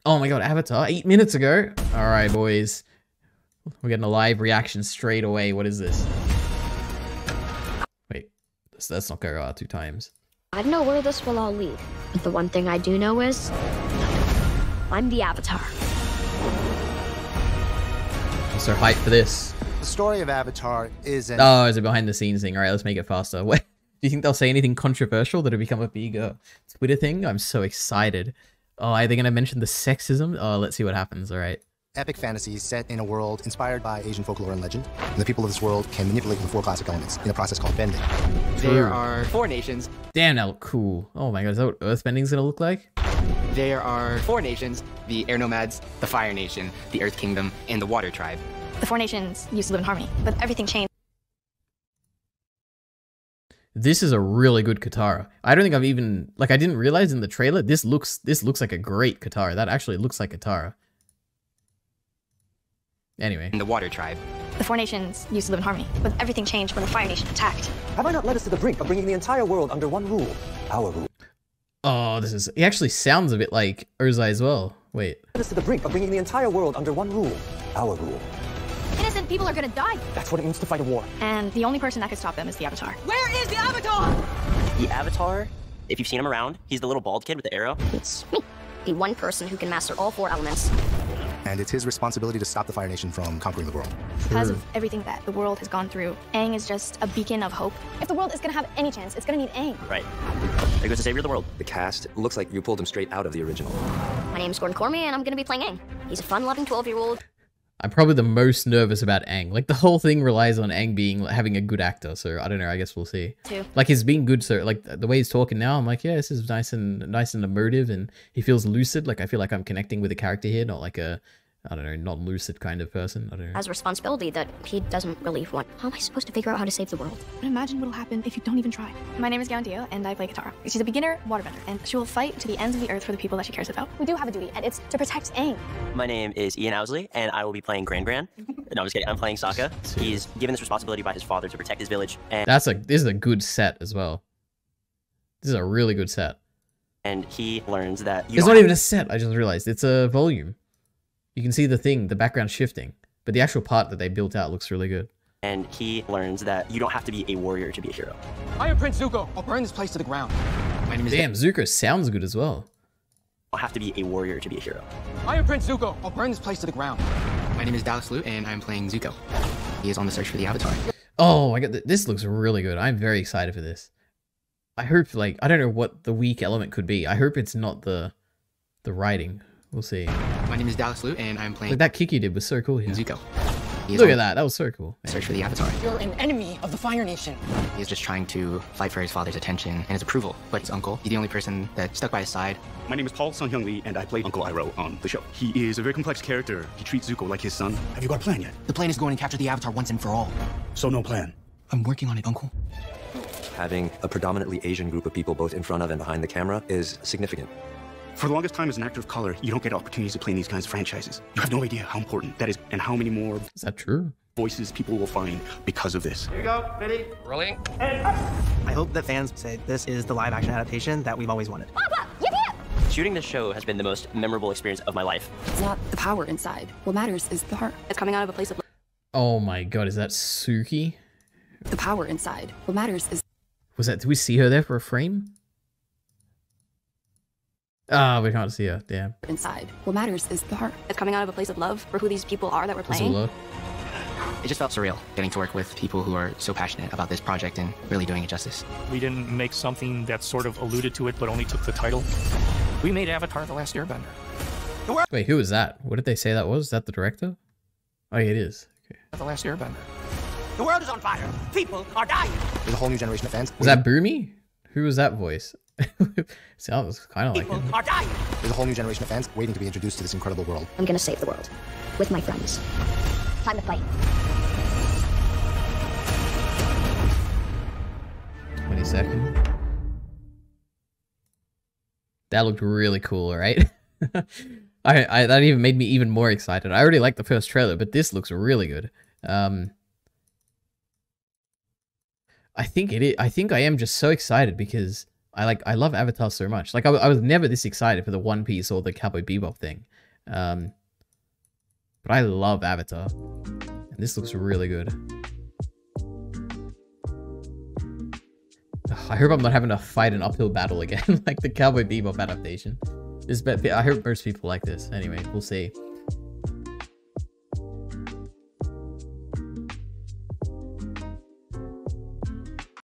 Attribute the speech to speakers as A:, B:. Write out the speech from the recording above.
A: Oh my god, Avatar, 8 minutes ago. All right, boys. We're getting a live reaction straight away. What is this? Wait, let's not go 2 times.
B: I don't know where this will all lead, but the one thing I do know is I'm the Avatar.
A: I'm so hyped for this.
C: The story of Avatar is an...
A: Oh, it's a behind the scenes thing. All right, let's make it faster. What, do you think they'll say anything controversial that'll become a big Twitter thing? I'm so excited. Oh, are they going to mention the sexism? Oh, let's see what happens. All right.
C: epic fantasy set in a world inspired by Asian folklore and legend. And the people of this world can manipulate the 4 classic elements in a process called bending.
D: There are 4 nations.
A: Damn, that look cool. Oh my god, is that what Earthbending's gonna look like?
D: There are 4 nations: the Air Nomads, the Fire Nation, the Earth Kingdom, and the Water Tribe.
E: The 4 nations used to live in harmony, but everything changed.
A: This is a really good Katara. I don't think I've even, like, I didn't realize in the trailer, this looks like a great Katara. That actually looks like Katara. Anyway.
D: And the Water Tribe.
E: The 4 nations used to live in harmony, but everything changed when the Fire Nation attacked.
F: Have I not led us to the brink of bringing the entire world under one rule? Our rule.
A: Oh, it actually sounds a bit like Ozai as well. Wait.
F: Led us to the brink of bringing the entire world under one rule. Our rule.
E: Innocent people are gonna die.
F: That's what it means to fight a war.
E: And the only person that could stop them is the Avatar.
G: Where is the Avatar?
H: The Avatar, if you've seen him around, he's the little bald kid with the arrow.
B: It's me, the one person who can master all 4 elements.
C: And it's his responsibility to stop the Fire Nation from conquering the world.
E: Because of everything that the world has gone through, Aang is just a beacon of hope. If the world is gonna have any chance, it's gonna need Aang.
H: Right. There goes the savior of the world.
I: The cast looks like you pulled him straight out of the original.
B: My name's Gordon Cormier, and I'm gonna be playing Aang. He's a fun-loving 12-year-old.
A: I'm probably the most nervous about Aang. Like, the whole thing relies on Aang having a good actor, so I don't know, I guess we'll see.
E: Too.
A: Like, he's being good, so, like, the way he's talking now, I'm like, yeah, this is nice and emotive, and he feels lucid. Like, I feel like I'm connecting with the character here, not like a, I don't know, not lucid kind of person. I don't know.
B: Has a responsibility that he doesn't really want. How am I supposed to figure out how to save the world?
E: But imagine what'll happen if you don't even try. My name is Galandio, and I play Katara. She's a beginner waterbender, and she will fight to the ends of the earth for the people that she cares about. We do have a duty, and it's to protect Aang.
H: My name is Ian Owsley, and I will be playing Gran Gran. No, I'm just kidding. I'm playing Sokka. He's given this responsibility by his father to protect his village. And
A: this is a good set as well. This is a really good set.
H: And he learns that
A: it's not even a set, I just realized. It's a volume. You can see the background shifting, but the actual part that they built out looks really good.
H: And he learns that you don't have to be a warrior to be a hero.
D: I am Prince Zuko. I'll burn this place to the ground. My name is
A: Damn, Zuko sounds good as well.
H: You don't have to be a warrior to be a hero.
D: I am Prince Zuko. I'll burn this place to the ground. My name is Dallas Liu, and I'm playing Zuko. He is on the search for the Avatar.
A: Oh my god, this looks really good. I'm very excited for this. I hope, like, I don't know what the weak element could be. I hope it's not the writing. We'll see.
D: My name is Dallas Liu, and I'm playing...
A: Like, that kick you did was so cool here.
D: Zuko.
A: Look at that. That was so cool.
D: Search for the Avatar.
G: You're an enemy of the Fire Nation.
D: He is just trying to fight for his father's attention and his approval, but his uncle, he's the only person that stuck by his side.
J: My name is Paul Sung-hyung Lee, and I play Uncle Iroh on the show. He is a very complex character. He treats Zuko like his son. Have you got a plan yet?
D: The plan is going to capture the Avatar once and for all.
J: So no plan?
D: I'm working on it, Uncle.
I: Having a predominantly Asian group of people both in front of and behind the camera is significant.
J: For the longest time as an actor of color, you don't get opportunities to play in these kinds of franchises. You have no idea how important that is and how many more...
A: Is that true?
J: ...voices people will find because of this.
K: Here we go. Ready? Rolling.
L: I hope that fans say this is the live-action adaptation that we've always wanted.
H: Shooting this show has been the most memorable experience of my life.
M: It's not the power inside. What matters is the heart. It's coming out of a place of...
A: Oh my god, is that Suki?
M: The power inside. What matters is...
A: Was that... Did we see her there for a frame? Ah, we can't see her. Damn.
M: Inside. What matters is the heart. It's coming out of a place of love for who these people are that we're playing.
A: Love.
D: It just felt surreal getting to work with people who are so passionate about this project and really doing it justice.
N: We didn't make something that sort of alluded to it, but only took the title. We made Avatar: The Last Airbender.
A: Wait, who is that? What did they say that was? Is that the director? Oh, yeah, it is. Okay.
N: The Last Airbender.
G: The world is on fire. People are dying.
C: There's a whole new generation of fans.
A: Was that Boomy? Who was that voice? Sounds kind of like
G: People
A: him.
G: are dying.
C: There's a whole new generation of fans waiting to be introduced to this incredible world.
B: I'm gonna save the world. With my friends. Time to fight.
A: 22nd. That looked really cool, right? That even made me even more excited. I already liked the first trailer, but this looks really good. I think I am just so excited because I love Avatar so much. Like I was never this excited for the One Piece or the Cowboy Bebop thing. But I love Avatar. And this looks really good. I hope I'm not having to fight an uphill battle again, like the Cowboy Bebop adaptation. I hope most people like this. Anyway, we'll see.